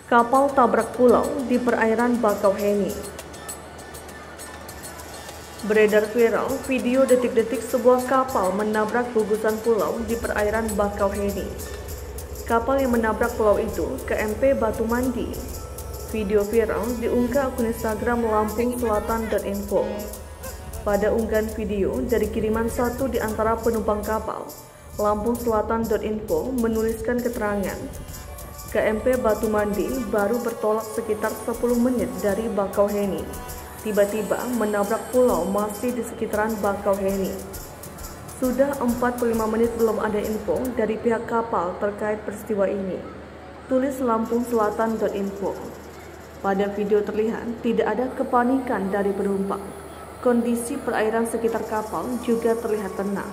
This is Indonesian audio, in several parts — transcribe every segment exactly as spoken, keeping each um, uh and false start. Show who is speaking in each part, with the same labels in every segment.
Speaker 1: Kapal tabrak pulau di perairan Bakauheni. Beredar viral video detik-detik sebuah kapal menabrak gugusan pulau di perairan Bakauheni. Kapal yang menabrak pulau itu K M P Batu Mandi. Video viral diunggah akun Instagram lampung selatan dot info. Pada unggahan video dari kiriman satu di antara penumpang kapal, lampung selatan dot info menuliskan keterangan, K M P Batu Mandi baru bertolak sekitar sepuluh menit dari Bakauheni. Tiba-tiba menabrak pulau masih di sekitaran Bakauheni. Sudah empat puluh lima menit belum ada info dari pihak kapal terkait peristiwa ini. Tulis lampung selatan dot info. Pada video terlihat tidak ada kepanikan dari penumpang. Kondisi perairan sekitar kapal juga terlihat tenang.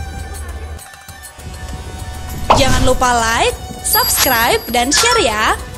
Speaker 2: Jangan lupa like, subscribe, dan share ya.